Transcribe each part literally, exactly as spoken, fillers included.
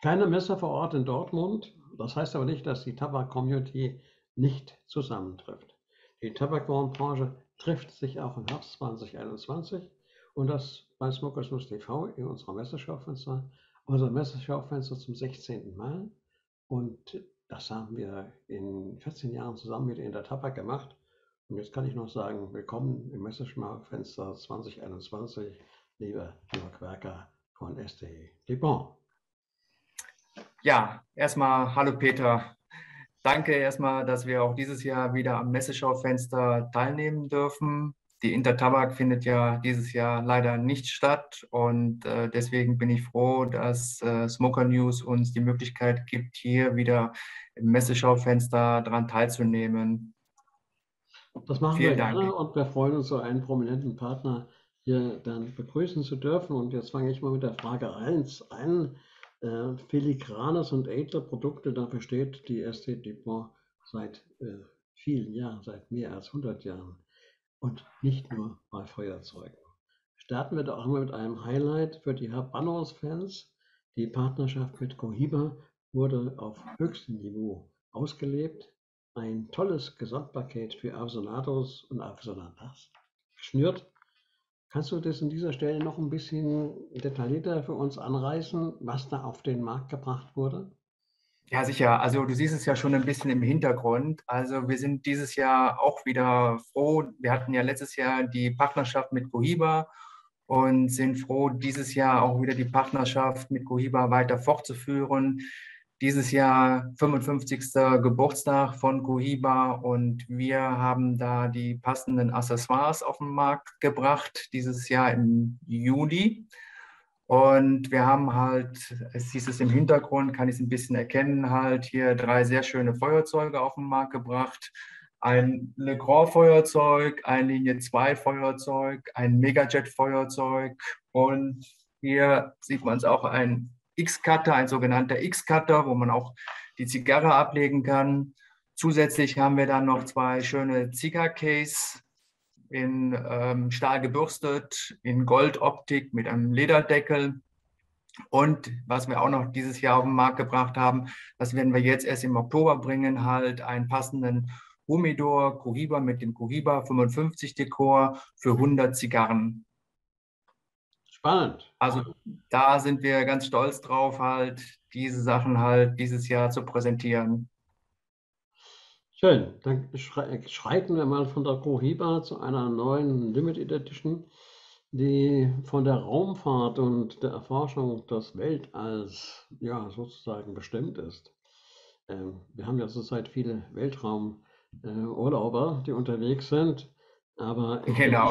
keine Messe vor Ort in Dortmund. Das heißt aber nicht, dass die Tabak-Community nicht zusammentrifft. Die Tabakbranche trifft sich auch im Herbst zwanzig einundzwanzig und das bei Smokers News T V in unserer Messeschaufenster, unser Messeschaufenster zum sechzehnten Mal. Und das haben wir in vierzehn Jahren zusammen mit In der Tabak gemacht. Und jetzt kann ich noch sagen, willkommen im Messeschaufenster zwanzig einundzwanzig, lieber Jörg Werker von S T I Dupont. Ja, erstmal hallo Peter. Danke erstmal, dass wir auch dieses Jahr wieder am Messeschaufenster teilnehmen dürfen. Die Intertabak findet ja dieses Jahr leider nicht statt und äh, deswegen bin ich froh, dass äh, Smoker News uns die Möglichkeit gibt, hier wieder im Messeschaufenster daran teilzunehmen. Das machen wir Vielen Dank. gerne und wir freuen uns, so einen prominenten Partner hier dann begrüßen zu dürfen. Und jetzt fange ich mal mit der Frage eins an. Äh, filigranes und edle Produkte, dafür steht die S T Dupont seit äh, vielen Jahren, seit mehr als hundert Jahren. Und nicht nur bei Feuerzeugen. Starten wir doch einmal mit einem Highlight für die Habanos-Fans. Die Partnerschaft mit Cohiba wurde auf höchstem Niveau ausgelebt. Ein tolles Gesamtpaket für Aficionados und Aficionadas geschnürt. Kannst du das an dieser Stelle noch ein bisschen detaillierter für uns anreißen, was da auf den Markt gebracht wurde? Ja, sicher. Also du siehst es ja schon ein bisschen im Hintergrund. Also wir sind dieses Jahr auch wieder froh. Wir hatten ja letztes Jahr die Partnerschaft mit Cohiba und sind froh, dieses Jahr auch wieder die Partnerschaft mit Cohiba weiter fortzuführen. Dieses Jahr fünfundfünfzigster Geburtstag von Cohiba und wir haben da die passenden Accessoires auf den Markt gebracht, dieses Jahr im Juli. Und wir haben halt, es hieß es im Hintergrund, kann ich es ein bisschen erkennen, halt hier drei sehr schöne Feuerzeuge auf den Markt gebracht. Ein Le Grand Feuerzeug, ein Linie zwei Feuerzeug, ein Megajet Feuerzeug und hier sieht man es auch, ein X-Cutter, ein sogenannter X-Cutter, wo man auch die Zigarre ablegen kann. Zusätzlich haben wir dann noch zwei schöne Zigarcase in ähm, Stahl gebürstet, in Goldoptik mit einem Lederdeckel. Und was wir auch noch dieses Jahr auf den Markt gebracht haben, das werden wir jetzt erst im Oktober bringen, halt einen passenden Humidor Cohiba mit dem Cohiba fünfundfünfzig Dekor für hundert Zigarren. Spannend. Also da sind wir ganz stolz drauf, halt diese Sachen halt dieses Jahr zu präsentieren. Schön, dann schreiten wir mal von der Cohiba zu einer neuen Limited Edition, die von der Raumfahrt und der Erforschung des Weltalls ja sozusagen bestimmt ist. Ähm, wir haben ja zurzeit viele Weltraumurlauber, die unterwegs sind, aber ich denke, Genau.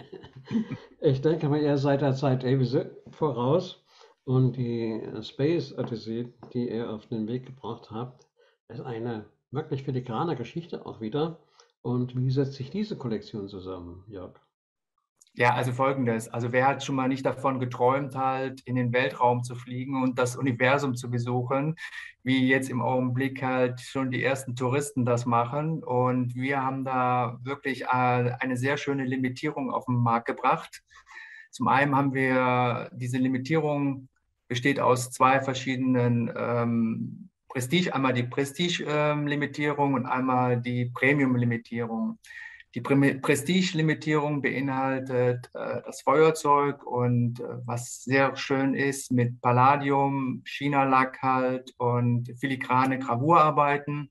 ich denke mal, ihr seid der Zeit ewig voraus und die Space Odyssey, die ihr auf den Weg gebracht habt, ist eine wirklich filigrane Geschichte auch wieder. Und wie setzt sich diese Kollektion zusammen, Jörg? Ja, also folgendes. Also wer hat schon mal nicht davon geträumt, halt in den Weltraum zu fliegen und das Universum zu besuchen, wie jetzt im Augenblick halt schon die ersten Touristen das machen. Und wir haben da wirklich äh, eine sehr schöne Limitierung auf den Markt gebracht. Zum einen haben wir diese Limitierung besteht aus zwei verschiedenen ähm, Prestige, einmal die Prestige-Limitierung und einmal die Premium-Limitierung. Die Prestige-Limitierung beinhaltet äh, das Feuerzeug und äh, was sehr schön ist mit Palladium, China-Lack halt und filigrane Gravurarbeiten.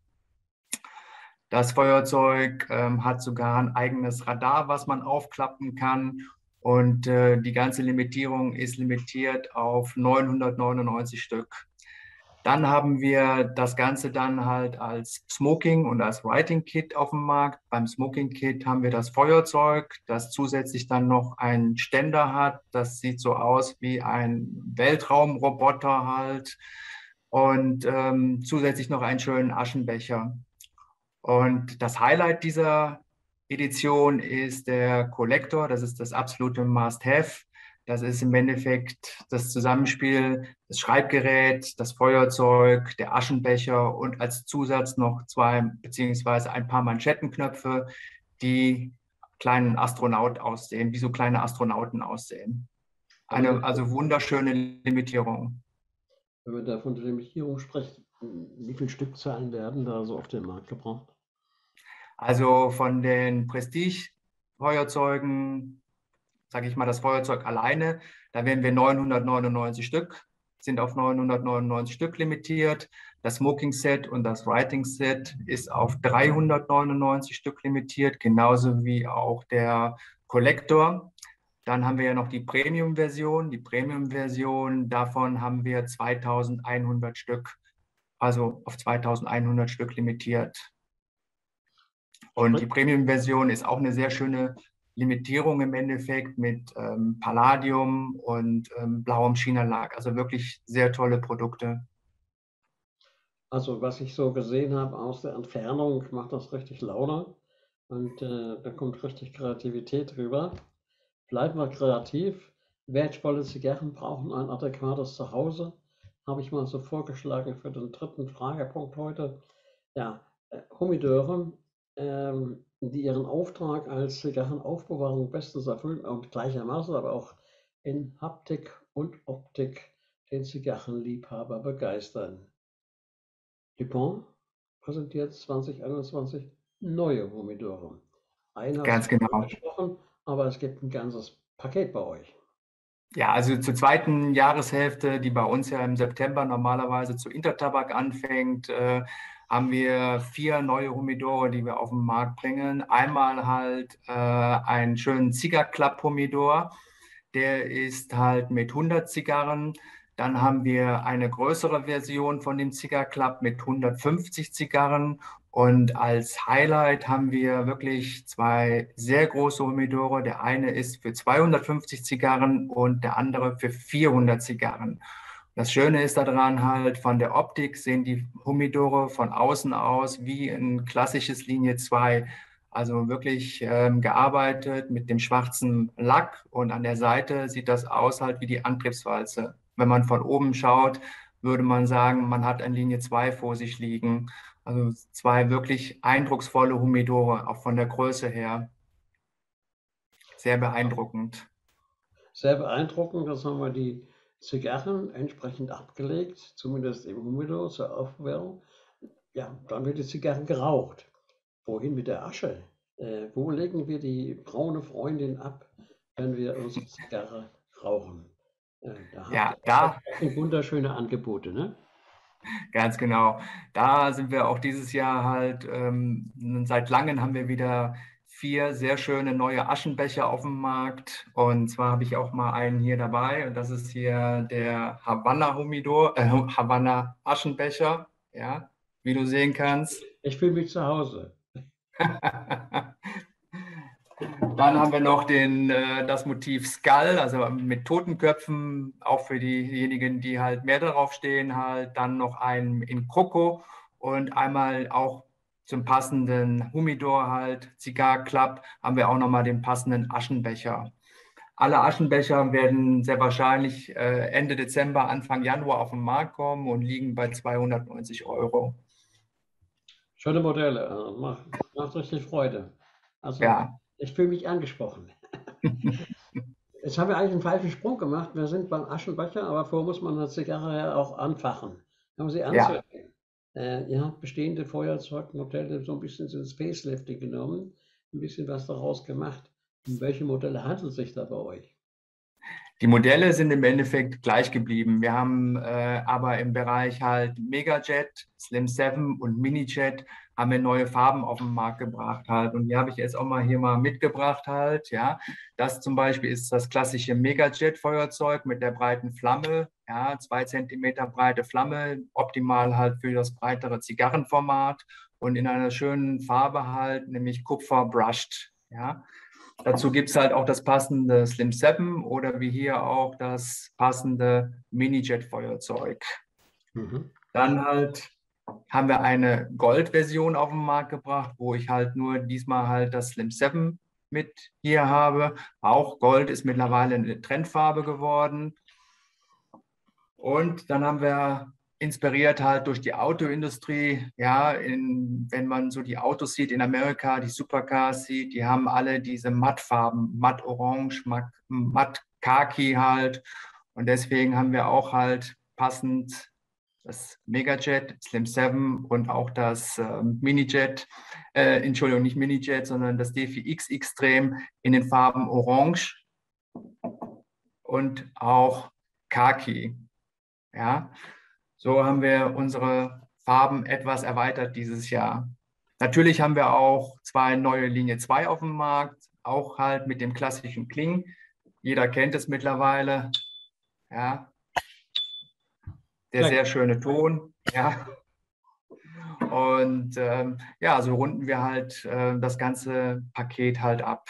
Das Feuerzeug ähm, hat sogar ein eigenes Radar, was man aufklappen kann. Und äh, die ganze Limitierung ist limitiert auf neunhundertneunundneunzig Stück. Dann haben wir das Ganze dann halt als Smoking und als Writing Kit auf dem Markt. Beim Smoking Kit haben wir das Feuerzeug, das zusätzlich dann noch einen Ständer hat. Das sieht so aus wie ein Weltraumroboter halt. Und ähm, zusätzlich noch einen schönen Aschenbecher. Und das Highlight dieser Edition ist der Collector. Das ist das absolute Must-Have. Das ist im Endeffekt das Zusammenspiel, das Schreibgerät, das Feuerzeug, der Aschenbecher und als Zusatz noch zwei beziehungsweise ein paar Manschettenknöpfe, die kleinen Astronaut aussehen, wie so kleine Astronauten aussehen. Also Eine also wunderschöne Limitierung. Wenn man da von der Limitierung spricht, wie viele Stückzahlen werden da so auf den Markt gebracht? Also von den Prestige-Feuerzeugen, sage ich mal, das Feuerzeug alleine, da werden wir neunhundertneunundneunzig Stück, sind auf neunhundertneunundneunzig Stück limitiert. Das Smoking Set und das Writing Set ist auf dreihundertneunundneunzig Stück limitiert, genauso wie auch der Kollektor. Dann haben wir ja noch die Premium-Version. Die Premium-Version, davon haben wir zweitausendeinhundert Stück, also auf zweitausendeinhundert Stück limitiert. Und die Sprich, Premium-Version ist auch eine sehr schöne Limitierung im Endeffekt mit ähm, Palladium und ähm, blauem China-Lack. Also wirklich sehr tolle Produkte. also was ich so gesehen habe aus der Entfernung, macht das richtig Laune und äh, da kommt richtig Kreativität rüber. Bleiben wir kreativ. Wertvolle Zigarren brauchen ein adäquates Zuhause. Habe ich mal so vorgeschlagen für den dritten Fragepunkt heute. Ja, äh, Humidore, ähm, die ihren Auftrag als Zigarrenaufbewahrung bestens erfüllen und gleichermaßen aber auch in Haptik und Optik den Zigarrenliebhaber begeistern. Dupont präsentiert zwanzig einundzwanzig neue Humidore. Einen hast Ganz du genau. angesprochen, aber es gibt ein ganzes Paket bei euch. Ja, also zur zweiten Jahreshälfte, die bei uns ja im September normalerweise zu Intertabak anfängt, äh, haben wir vier neue Humidore, die wir auf den Markt bringen. Einmal halt äh, einen schönen Cigar Club Humidor, der ist halt mit hundert Zigarren. Dann haben wir eine größere Version von dem Cigar Club mit hundertfünfzig Zigarren. Und als Highlight haben wir wirklich zwei sehr große Humidore. Der eine ist für zweihundertfünfzig Zigarren und der andere für vierhundert Zigarren. Das Schöne ist daran halt, von der Optik sehen die Humidore von außen aus wie ein klassisches Linie zwei. Also wirklich ähm, gearbeitet mit dem schwarzen Lack und an der Seite sieht das aus halt wie die Antriebswalze. Wenn man von oben schaut, würde man sagen, man hat ein Linie zwei vor sich liegen. Also zwei wirklich eindrucksvolle Humidore, auch von der Größe her. Sehr beeindruckend. Sehr beeindruckend, das haben wir die Zigarren entsprechend abgelegt, zumindest im Humidor zur Aufbewahrung. Ja, dann wird die Zigarre geraucht. Wohin mit der Asche? Äh, wo legen wir die braune Freundin ab, wenn wir unsere Zigarre rauchen? Äh, da habt ihr Ja, da auch wunderschöne Angebote, ne? ganz genau. Da sind wir auch dieses Jahr halt, ähm, seit langem haben wir wieder vier sehr schöne neue Aschenbecher auf dem Markt. Und zwar habe ich auch mal einen hier dabei. Und das ist hier der Havanna Humidor, äh, Havanna Aschenbecher. Ja, wie du sehen kannst. Ich fühle mich zu Hause. Dann haben wir noch den, äh, das Motiv Skull, also mit Totenköpfen, auch für diejenigen, die halt mehr darauf stehen, halt. Dann noch einen in Kroko und einmal auch zum passenden Humidor halt, Cigar Club, haben wir auch nochmal den passenden Aschenbecher. Alle Aschenbecher werden sehr wahrscheinlich äh, Ende Dezember, Anfang Januar auf den Markt kommen und liegen bei zweihundertneunzig Euro. Schöne Modelle, äh, macht, macht richtig Freude. Also, Ja. ich fühle mich angesprochen. Jetzt haben wir eigentlich einen falschen Sprung gemacht. Wir sind beim Aschenbecher, aber vorher muss man eine Zigarre ja auch anfachen. Haben Sie Ja. anzuerkennen? Äh, ihr habt bestehende Feuerzeugmodelle so ein bisschen ins Facelifting genommen, ein bisschen was daraus gemacht. Um welche Modelle handelt es sich da bei euch? Die Modelle sind im Endeffekt gleich geblieben. Wir haben äh, aber im Bereich halt Megajet, Slim sieben und Minijet haben wir neue Farben auf den Markt gebracht halt. Und die habe ich jetzt auch mal hier mal mitgebracht halt. Ja, das zum Beispiel ist das klassische Megajet-Feuerzeug mit der breiten Flamme. Ja, zwei Zentimeter breite Flamme, optimal halt für das breitere Zigarrenformat und in einer schönen Farbe halt, nämlich Kupfer Brushed. Ja. Dazu gibt es halt auch das passende Slim sieben oder wie hier auch das passende Mini-Jet-Feuerzeug. Mhm. Dann halt haben wir eine Gold-Version auf den Markt gebracht, wo ich halt nur diesmal halt das Slim sieben mit hier habe. Auch Gold ist mittlerweile eine Trendfarbe geworden. Und dann haben wir inspiriert halt durch die Autoindustrie, ja, in, wenn man so die Autos sieht in Amerika, die Supercars sieht, die haben alle diese Mattfarben, matt Orange, matt, matt Khaki halt. Und deswegen haben wir auch halt passend das Megajet, Slim seven und auch das äh, Minijet, äh, Entschuldigung, nicht Minijet, sondern das D vier X Extrem in den Farben Orange und auch Khaki. Ja, so haben wir unsere Farben etwas erweitert dieses Jahr. Natürlich haben wir auch zwei neue Linie zwei auf dem Markt, auch halt mit dem klassischen Kling. Jeder kennt es mittlerweile. Ja, der Ja, sehr schöne Ton. Ja. Und ähm, ja, so runden wir halt äh, das ganze Paket halt ab.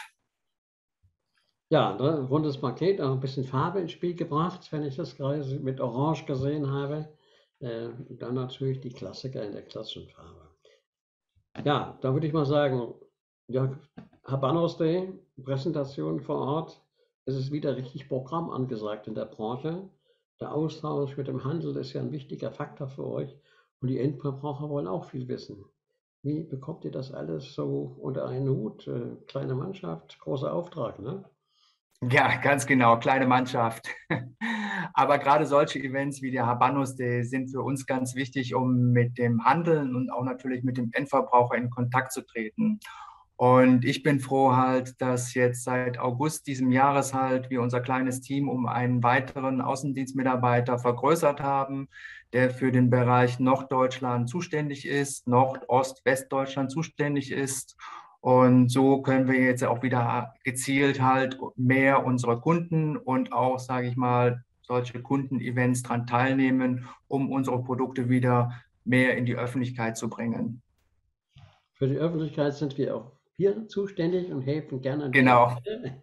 ja, ne, rundes Paket, auch ein bisschen Farbe ins Spiel gebracht, wenn ich das gerade mit Orange gesehen habe. Äh, dann natürlich die Klassiker in der klassischen Farbe. Ja, da würde ich mal sagen, ja, Habanos Day, Präsentation vor Ort. Es ist wieder richtig Programm angesagt in der Branche. Der Austausch mit dem Handel ist ja ein wichtiger Faktor für euch. Und die Endverbraucher wollen auch viel wissen. Wie bekommt ihr das alles so unter einen Hut? Äh, kleine Mannschaft, großer Auftrag, ne? Ja, ganz genau, kleine Mannschaft. Aber gerade solche Events wie der Habanos Day sind für uns ganz wichtig, um mit dem Handeln und auch natürlich mit dem Endverbraucher in Kontakt zu treten. Und ich bin froh halt, dass jetzt seit August diesem Jahres halt wir unser kleines Team um einen weiteren Außendienstmitarbeiter vergrößert haben, der für den Bereich Norddeutschland zuständig ist, Nordost, Westdeutschland zuständig ist. Und so können wir jetzt auch wieder gezielt halt mehr unsere Kunden und auch, sage ich mal, solche Kundenevents daran teilnehmen, um unsere Produkte wieder mehr in die Öffentlichkeit zu bringen. Für die Öffentlichkeit sind wir auch hier zuständig und helfen gerne an dieser Genau. Stelle.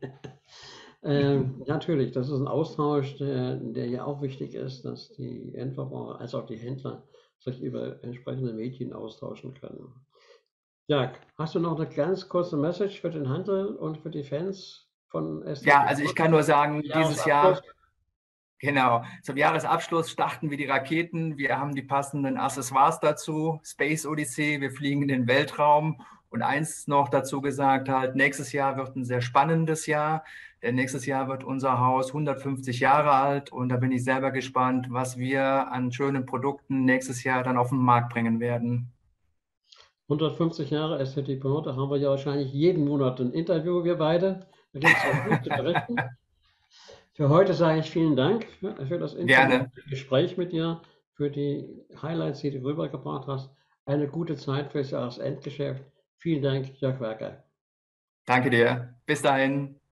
Ähm, natürlich, das ist ein Austausch, der, der ja auch wichtig ist, dass die Endverbraucher als auch die Händler sich über entsprechende Medien austauschen können. Ja, hast du noch eine ganz kurze Message für den Handel und für die Fans von Ja, S T T? also ich kann nur sagen, dieses Jahresabschluss? Jahr, genau, zum Jahresabschluss starten wir die Raketen. Wir haben die passenden Accessoires dazu, Space Odyssey, wir fliegen in den Weltraum. Und eins noch dazu gesagt halt, nächstes Jahr wird ein sehr spannendes Jahr, denn nächstes Jahr wird unser Haus hundertfünfzig Jahre alt und da bin ich selber gespannt, was wir an schönen Produkten nächstes Jahr dann auf den Markt bringen werden. hundertfünfzig Jahre S T T Pro, da haben wir ja wahrscheinlich jeden Monat ein Interview, wir beide. Da gibt es ja viel zu berichten. Für heute sage ich vielen Dank für, für das Gerne. informative Gespräch mit dir, für die Highlights, die du rübergebracht hast. Eine gute Zeit fürs Jahresendgeschäft. Vielen Dank, Jörg Werker. Danke dir. Bis dahin.